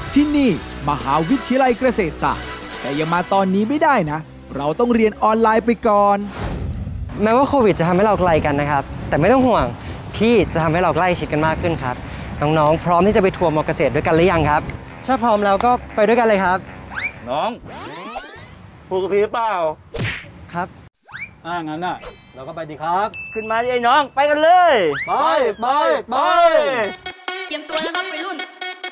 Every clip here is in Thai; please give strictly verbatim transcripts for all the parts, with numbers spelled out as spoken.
ที่นี่มหาวิทยาลัยเกษตรศาสตร์แต่ยังมาตอนนี้ไม่ได้นะเราต้องเรียนออนไลน์ไปก่อนแม้ว่าโควิดจะทำให้เราไกลกันนะครับแต่ไม่ต้องห่วงพี่จะทำให้เราใกล้ชิดกันมากขึ้นครับน้องๆพร้อมที่จะไปทัวร์มอเกษตรด้วยกันหรือยังครับถ้าพร้อมแล้วก็ไปด้วยกันเลยครับน้องพูดกับพี่เปล่าครับอ่างั้นน่ะเราก็ไปดีครับขึ้นมาดิไอ้น้องไปกันเลยไปไปไปเตรียมตัวนะครับวัยรุ่น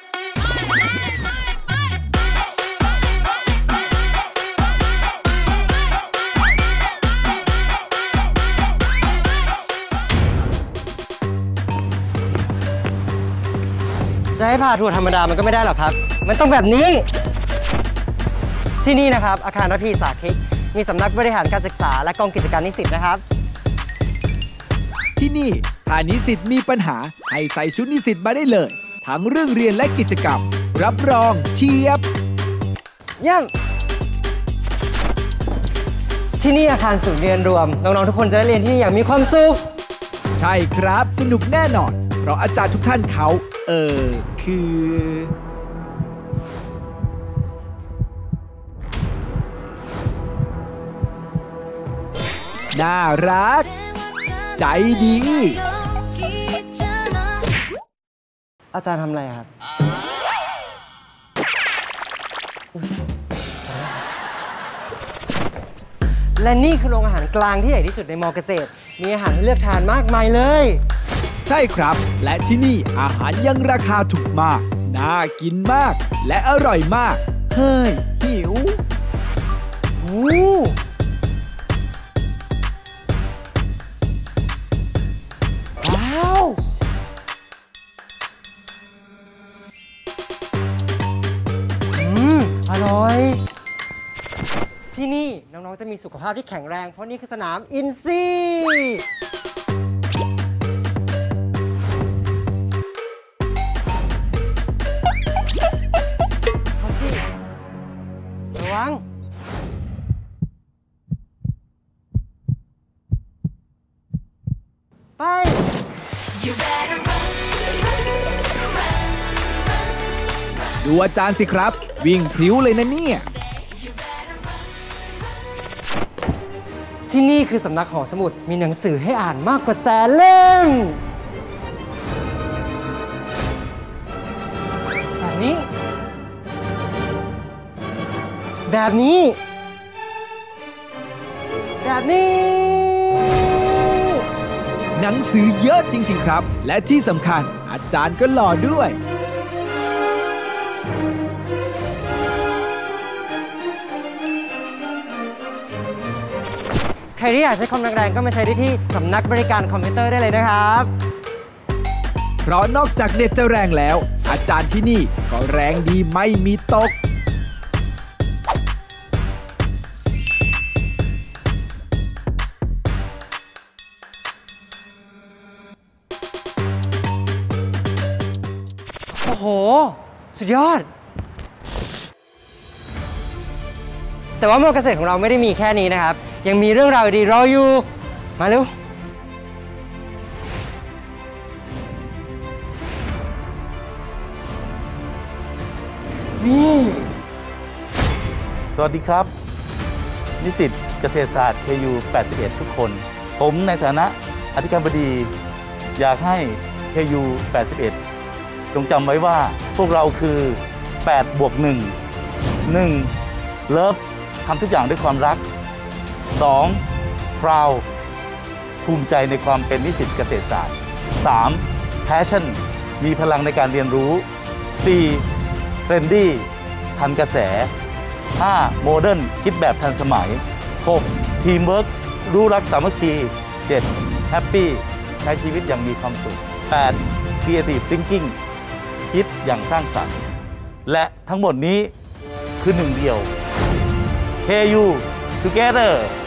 จะให้พาทัวร์ธรรมดามันก็ไม่ได้หรอกครับมันต้องแบบนี้ที่นี่นะครับอาคารระพีสาธิตมีสำนักบริหารการศึกษาและกองกิจการนิสิตนะครับที่นี่ถ้านิสิตมีปัญหาให้ใส่ชุดนิสิตมาได้เลยทั้งเรื่องเรียนและกิจกรรมรับรองเชียบเยี่ยมที่นี่อาคารศูนย์เรียนรวมน้องๆทุกคนจะได้เรียนที่นี่อย่างมีความสุขใช่ครับสนุกแน่นอนเพราะอาจารย์ทุกท่านเขาเออคือน่ารักใจดีอาจารย์ทำอะไรครับและนี่คือโรงอาหารกลางที่ใหญ่ที่สุดในมอเกษตรมีอาหารให้เลือกทานมากมายเลยใช่ครับและที่นี่อาหารยังราคาถูกมากน่ากินมากและอร่อยมากเฮ้ยหิวหูว้าวอืมอร่อยที่นี่น้องๆจะมีสุขภาพที่แข็งแรงเพราะนี่คือสนามอินซีระวังไปดูอาจารย์สิครับวิ่งพริ้วเลยนะเนี่ยที่นี่คือสำนักหอสมุดมีหนังสือให้อ่านมากกว่าแสนเล่มแบบนี้แบบนี้แบบนี้หนังสือเยอะจริงๆครับและที่สำคัญอาจารย์ก็หล่อด้วยใครที่อยากใช้คอมแรงๆก็มาใช้ได้ที่สำนักบริการคอมพิวเตอร์ได้เลยนะครับเพราะนอกจากเน็ตจะแรงแล้วอาจารย์ที่นี่ก็แรงดีไม่มีตกโอ้โหสุดยอดแต่ว่ามอเกษตรของเราไม่ได้มีแค่นี้นะครับยังมีเรื่องราวดีรออยู่มาเร็วนี่สวัสดีครับนิสิตเกษตรศาสตร์ เค ยู แปดสิบเอ็ด ทุกคนผมในฐานะอธิการบดีอยากให้ เค ยู แปดสิบเอ็ด จงจำไว้ว่าพวกเราคือแปดบวกหนึ่ง หนึ่ง Love ทำทุกอย่างด้วยความรัก สอง Proud ภูมิใจในความเป็นนิสิตเกษตรศาสตร์ สาม Passion มีพลังในการเรียนรู้ สี่ Trendy ทันกระแส ห้า Modern คิดแบบทันสมัย หก Teamwork รู้รักสามัคคี เจ็ด Happy ใช้ชีวิตอย่างมีความสุข แปด Creative Thinking คิดอย่างสร้างสรรค์และทั้งหมดนี้คือหนึ่งเดียว เค ยู Together